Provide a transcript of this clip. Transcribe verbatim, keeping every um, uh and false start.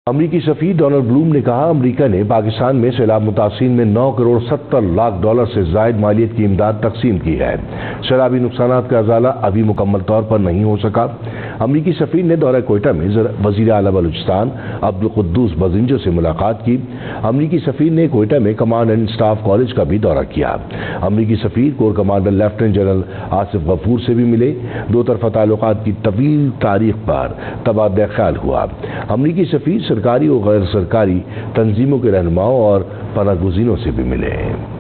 अमरीकी सफीर Donald Bloom ने कहा, अमरीका ने पाकिस्तान में सैलाब मुतासिरीन में नौ करोड़ सत्तर लाख डॉलर से जायद मालियत की इमदाद तकसीम की है। सैलाबी नुकसानात का अजाला अभी मुकम्मल तौर पर नहीं हो सका। अमरीकी सफीर ने दौरा कोयटा में वज़ीर आला बलूचिस्तान अब्दुल कुद्दूस बजिंजो से मुलाकात की। अमरीकी सफीर ने कोयटा में कमांड एंड स्टाफ कॉलेज का भी दौरा किया। अमरीकी सफीर corps commander lieutenant general Asif Ghafoor से भी मिले। दो तरफा ताल्लुकात की तवील तारीख पर तबादला ख्याल हुआ। अमरीकी सफीर सरकारी और गैर सरकारी तंजीमों के रहनुमाओं और पनाहगज़ीनों से भी मिले।